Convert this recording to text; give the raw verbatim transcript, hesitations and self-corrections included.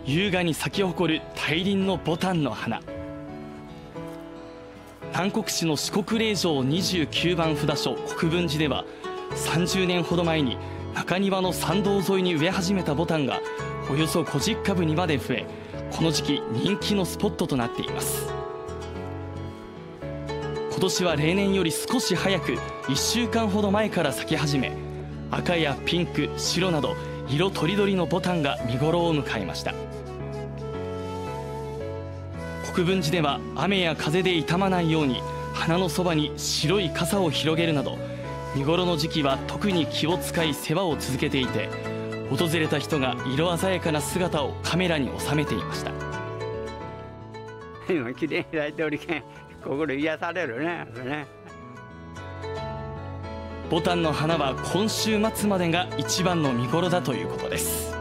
優雅に咲き誇る大輪の牡丹の花。南国市の四国霊場にじゅうきゅうばん札所国分寺では、さんじゅうねんほど前に中庭の参道沿いに植え始めた牡丹がおよそごじゅっかぶにまで増え、この時期人気のスポットとなっています。今年は例年より少し早くいっしゅうかんほど前から咲き始め、赤やピンク、白など色とりどりの牡丹が見頃を迎えました。国分寺では雨や風で傷まないように花のそばに白い傘を広げるなど、見頃の時期は特に気を使い世話を続けていて、訪れた人が色鮮やかな姿をカメラに収めていました。 今綺麗に咲いておりけん、心癒されるね。ね牡丹の花は今週末までが一番の見頃だということです。